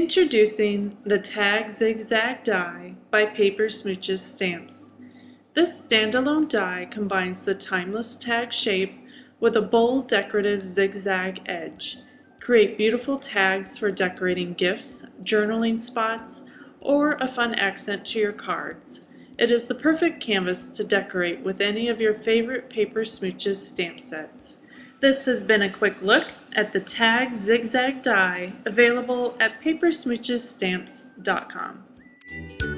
Introducing the Tag Zig Zag Die by Paper Smooches Stamps. This standalone die combines the timeless tag shape with a bold decorative zigzag edge. Create beautiful tags for decorating gifts, journaling spots, or a fun accent to your cards. It is the perfect canvas to decorate with any of your favorite Paper Smooches stamp sets. This has been a quick look at the Tag Zig Zag Die, available at papersmoochesstamps.com.